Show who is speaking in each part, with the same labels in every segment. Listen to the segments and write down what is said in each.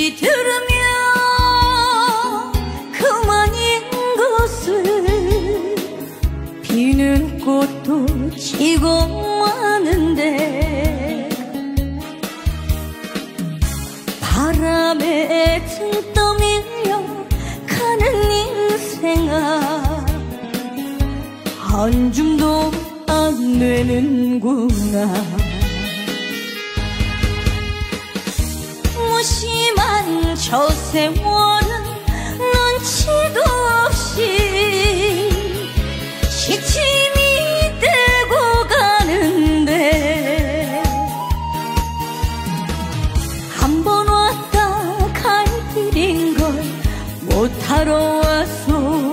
Speaker 1: 시들으며 그만인 것을 피는 꽃도 지고 마는데 바람에 등 떠밀려 가는 인생아 한 줌도 안 되는구나. 무심한 저 세월은 눈치도 없이 시침이 되고 가는데 한 번 왔다 갈 길인 걸 못하러 왔소.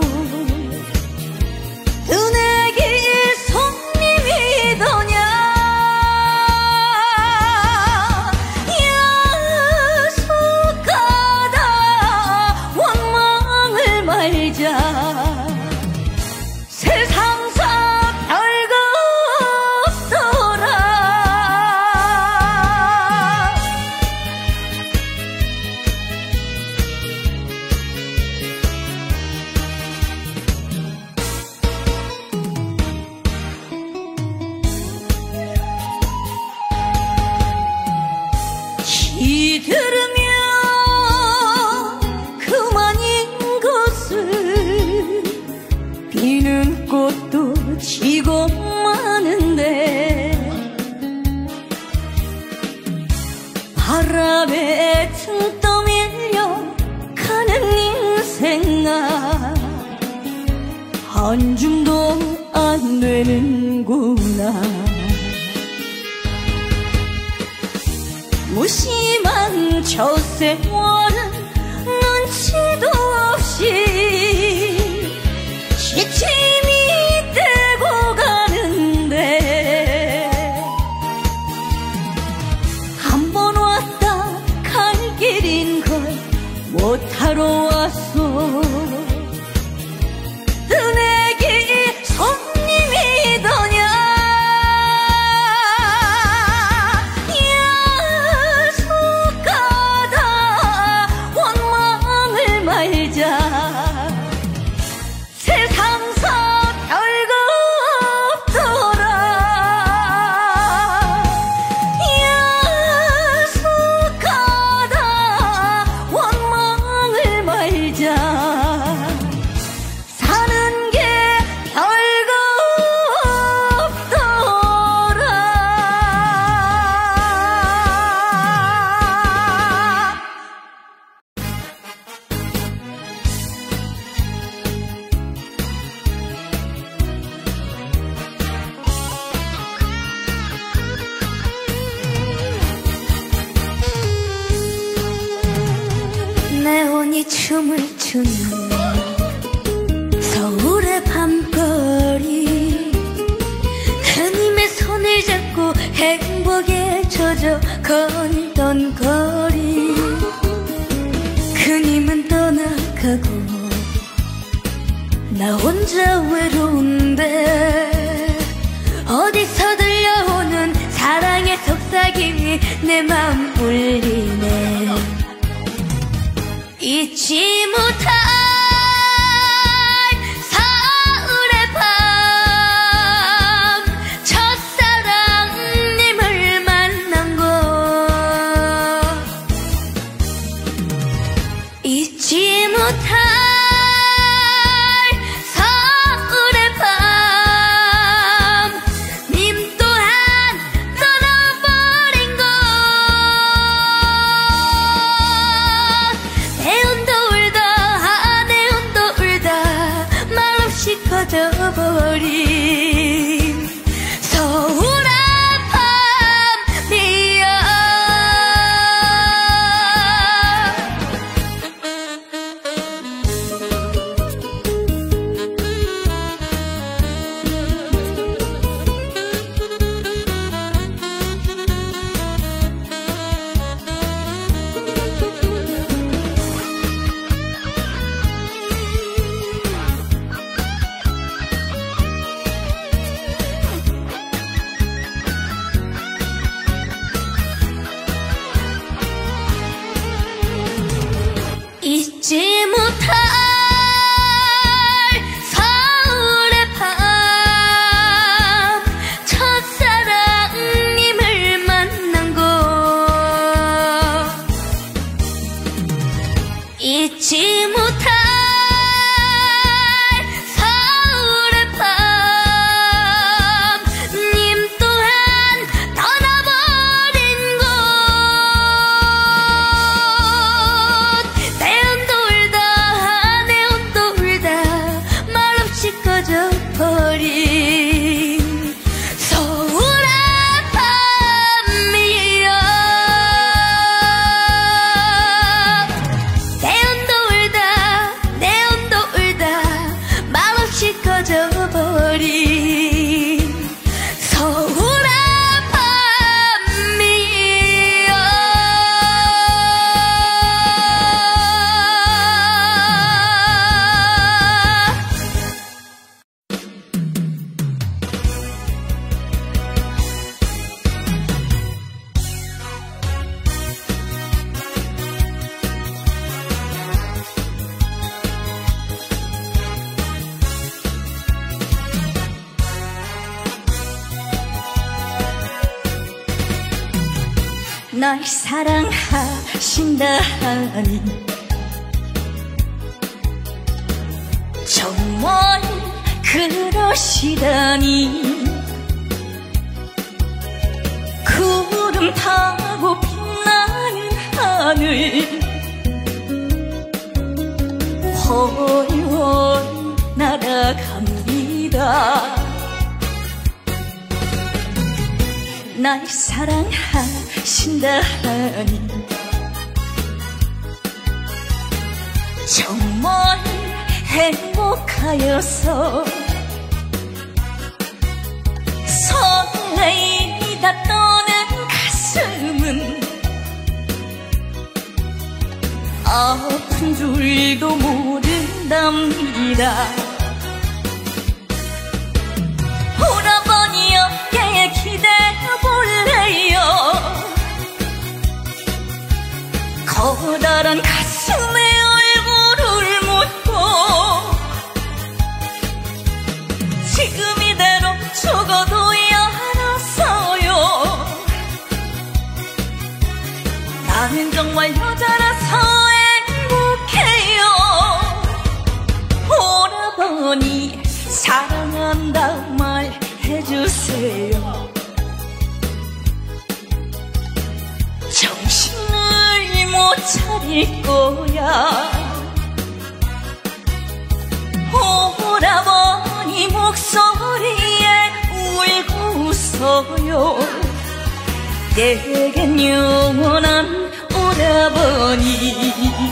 Speaker 1: 시들으며 그만인 것을 피는 꽃도 지고 마는데 바람에 등 떠밀려 가는 인생아 한 줌도 안 되는구나. 무심한 저 세월은 눈치도 없이 시침이 되고 가는데 한 번 왔다 갈 길인 걸 못하러 왔소. 뜨내기 손님이더냐 네온이 춤을 추는 서울의 밤거리 그님의 손을 잡고 행복에 젖어 걷던 거리 그님은 떠나가고 나 혼자 외로운데 어디서 들려오는 사랑의 속삭임이 내 마음 울리네. 잊지 못할 서울의 밤 첫사랑님을 만난 곳 잊지 못할 서울의 밤 님 또한 떠나버린 곳 꺼져버린 서울의 밤이야. 잊지 못할 서울의 밤 님 또한 떠나버린 곳 내온 돌다 내온 돌다 말없이 꺼져버린 서울의 밤이여 내온 돌다 말없이 꺼져버린 서울의 밤이여 날 사랑하신다니 정말 그러시다니 구름 타고 빛나는 하늘 훨훨 날아갑니다. 날 사랑하신다니 정말 행복하여서 설레이다 떠는 가슴은 아픈 줄도 모른답니다. 오라버니 어깨에 기대볼래요. 커다란 가슴에 얼굴을 묻고 지금 이대로 죽어도 알았어요. 나는 정말 여자라서 행복해요. 오라버니 사랑한다 말해주세요. 정신을 못 차릴 거야. 오라버니 목소리에 울고 웃어요. 내겐 영원한 오라버니.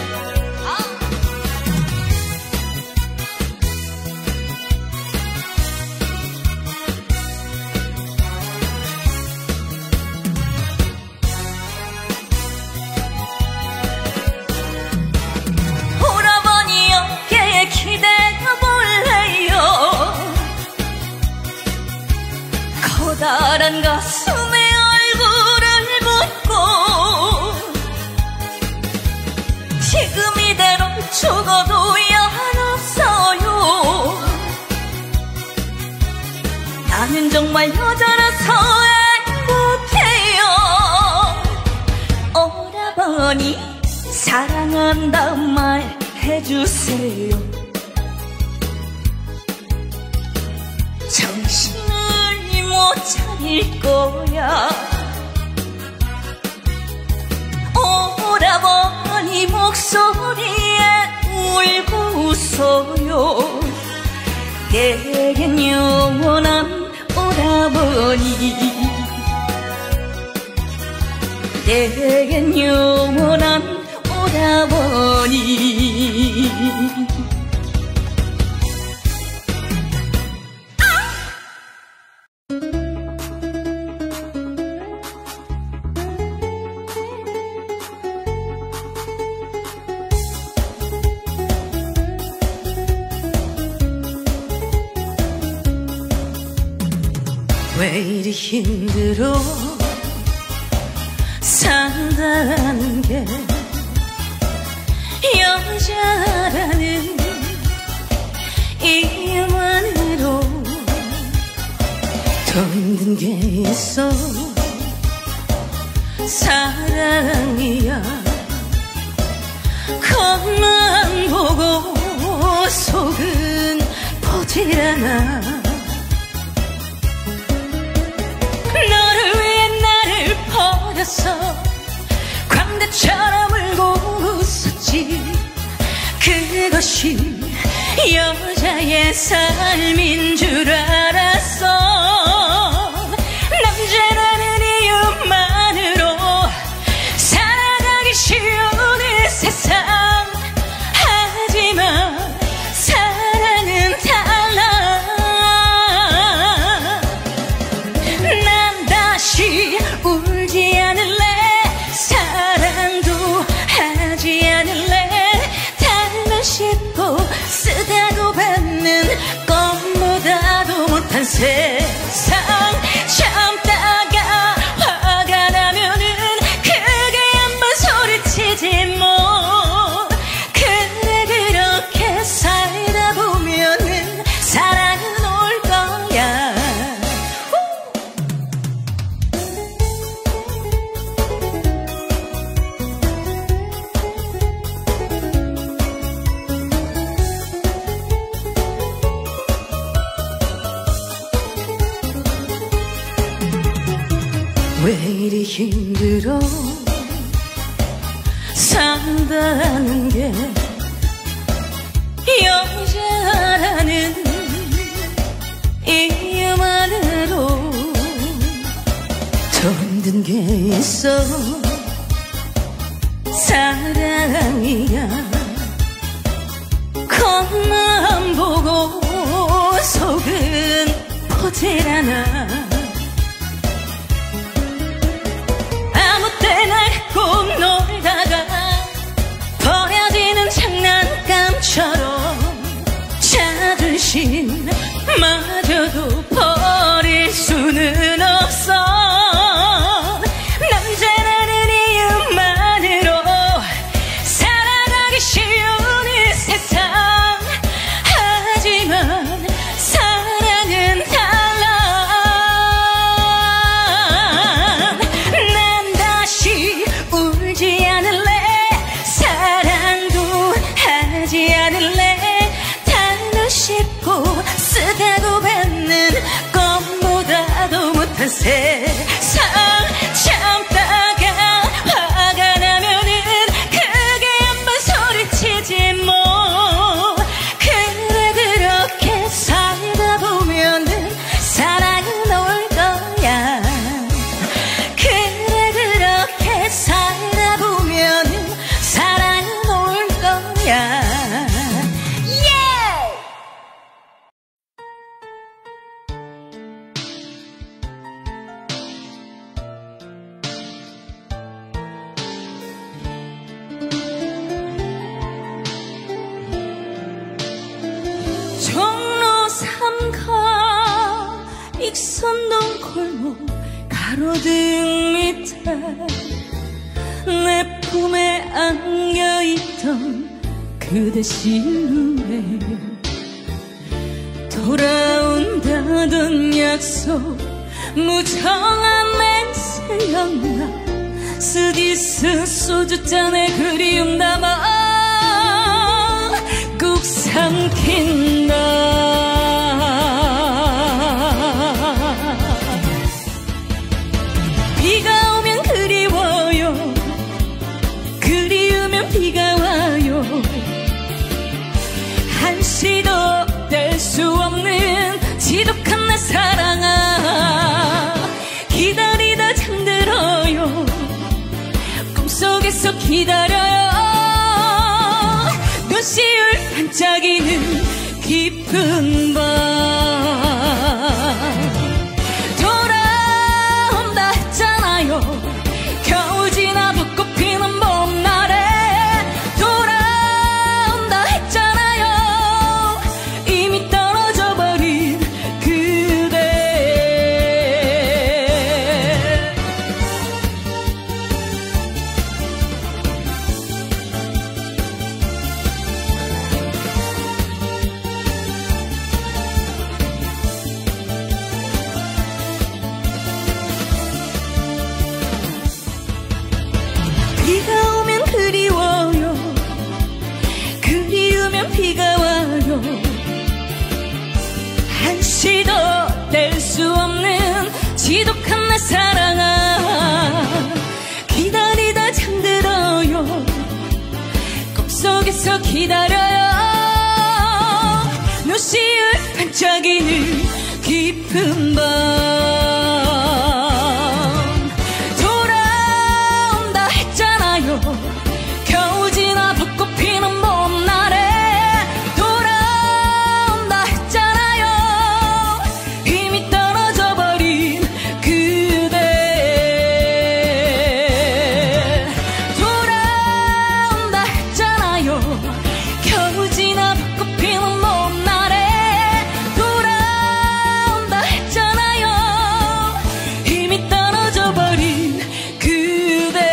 Speaker 1: 커다란 가슴에 얼굴을 묻고 지금 이대로 죽어도 없어요. 나는 정말 여자라서 행복해요. 오라버니 사랑한다 말해주세요. 정신을 못 차릴 거야. 오라버니 목소리에 울고 웃어요. 내겐 영원한 오라버니. 내겐 영원한 오라버니. 왜 이리 힘들어 산다는 게 여자라는 이유만으로 더 힘든 게 있어. 사랑이야 것이 여자의 삶인 줄 알았어. 남자라는 이유만으로 살아가기 쉬운 이 세상. 하지만 사랑은 달라. 난 다시 울지 않을래. 사랑도 하지 않을래. 달면 쉽고 쓰다고 받는 것보다도 못한 세상. 참다가 화가 나면은 크게 한번 소리치지 뭐. 그래 그렇게 살다 보면은 사랑은 올 거야. 왜 이리 힘들어 산다는 게. 여자라는 이유만으로 더 힘든 게 있어. 사랑이야. 겉만 보고 속은 보질 않아. 때날 갖고 놀다가 버려지는 장난감처럼 자존심 마저도 버릴 수는 없어. 남자라는 이유만으로 살아가기 쉬운 이 세상. 하지만 사랑은 달라. 울지 않을래. 사랑도 하지 않을래. 달면 쉽고 쓰다고 받는 것보다도 못한 세상. 참다가 화가 나면은 크게 한번 소리치지 뭐. 그래 그렇게 살다 보면은 사랑은 올 거야. 그래 그렇게 살다 보면은 사랑은 올 거야. 종로 3가 익선동 골목 가로등 밑에 내 품에 안겨있던 그대 실루엣. 돌아온다던 약속 무정한 맹세였나. 쓰디쓴 소주잔에 그리움 담아 꾹 삼킨다. 비가 오면 그리워요. 그리우면 비가 와요. 한시도 뗄 수 없는 지독한 내 사랑아. 기다리다 잠들어요. 꿈속에서 기다려요. 눈시울 반짝이는 깊은 밤. 돌아온다 했잖아요. 겨우 지나 붓고 피는 봄날에 돌아온다 했잖아요. 이미 떨어져 버린 그대. 비가 오면 그리워요. 그리우면 비가 와요. 한시도 뗄 수 없는 지독한 내 사랑아. 기다리다 잠들어요. 꿈속에서 기다려요. 반짝이는 깊은 밤 돌아온다 했잖아요. 겨우 지나 벚꽃 피는 봄날에 돌아온다 했잖아요. 이미 떨어져 버린 그대 돌아온다 했잖아요. 겨우 지나 벚꽃 피는 봄날에 돌아온다 했잖아요. 이미 떨어져 버린 그대.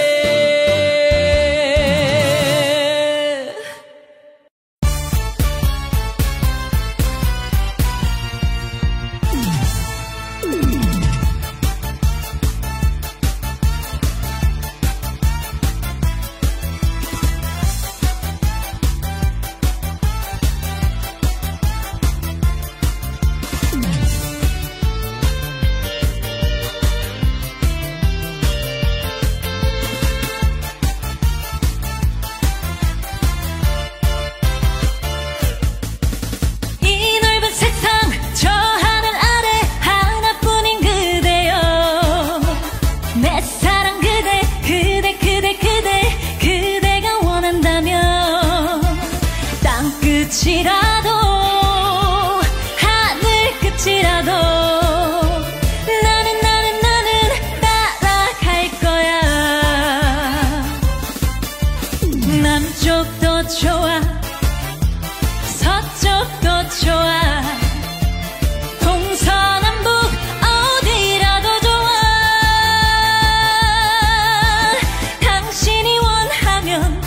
Speaker 1: 이 넓은 세상 저 하늘 아래 하나뿐인 그대여. 내 사랑 그대 그대 그대 그대 그대가 원한다면 땅끝이라도 하늘 끝이라도 나는 따라갈 거야. 남쪽도 좋아 서쪽도 좋아 동서남북 어디라도 좋아. 당신이 원하면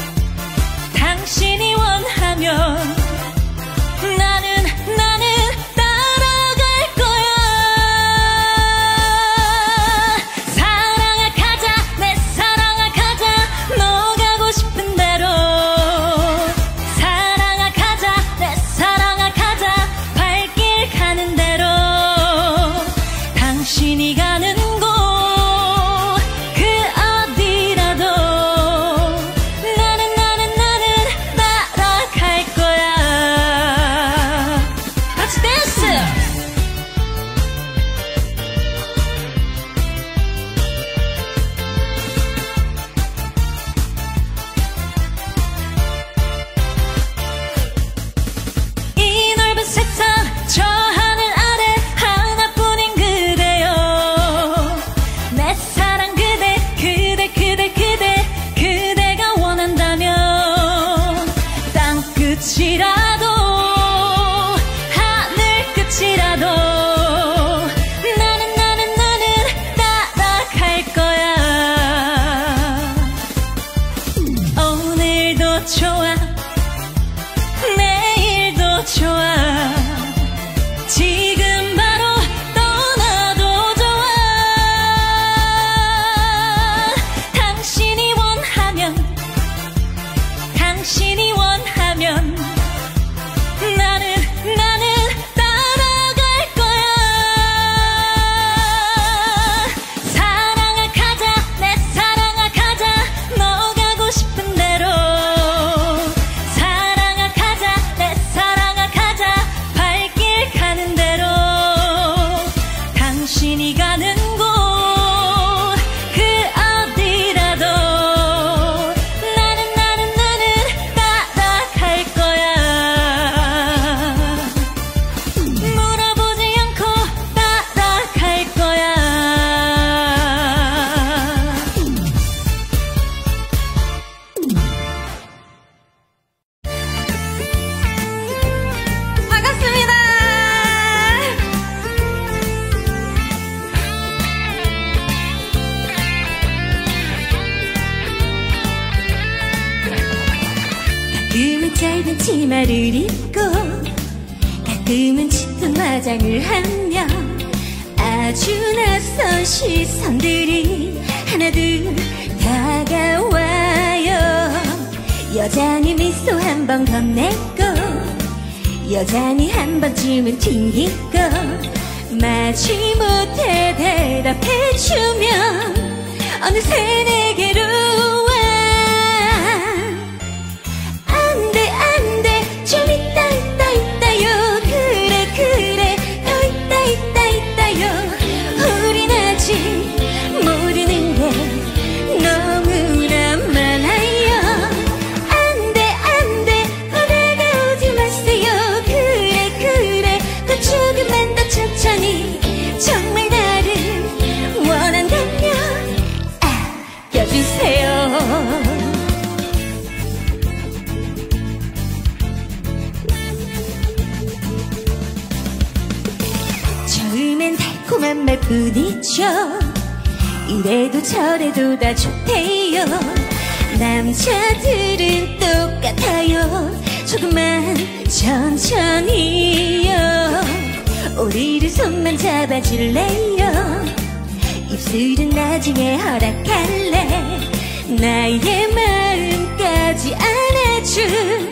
Speaker 1: 당신이 원하면 나는 따라갈 거야. 사랑아 가자 내 사랑아 가자 너 가고 싶은 대로. 사랑아 가자 내 사랑아 가자 발길 가는 대로. 당신이 가는 곳 그 어디라도 나는 따라갈 거야. 같이 댄스! 이 넓은 세상 저 하늘 아래 하나뿐인 그대여. 내 사랑 그대 그대 그대 그대 그대가 원한다면 땅끝이라도 하늘 끝이라도 나는 따라갈 거야. 오늘도 좋아 내일도 좋아 지금 바로 떠나도 좋아. 당신이 원하면 당신이 원하면 나는 따라갈 거야. 사랑아 가자 내 사랑아 가자 너 가고 싶은 대로. 사랑아 가자 내 사랑아 가자 발길 가는 대로. 당신이 가는 곳 그 어디라도 나는 따라갈 거야. 물어보지 않고 따라갈 거야. 반갑습니다. 가끔은 짧은 치마를 입고 가끔은 짙은 화장을 하며 아주 낯선 시선들이 하나둘 다가와요. 여전히 미소 한 번 건네고 여전히 한 번쯤은 튕기고 마지못해 대답해주면 어느새 내게로 와. 안돼 좀 있다요. 그래 말 뿐이죠. 이래도 저래도 다 좋대요. 남자들은 똑같아요. 조금만 천천히요. 우리를 손만 잡아줄래요. 입술은 나중에 허락할래. 나의 마음까지 안아줄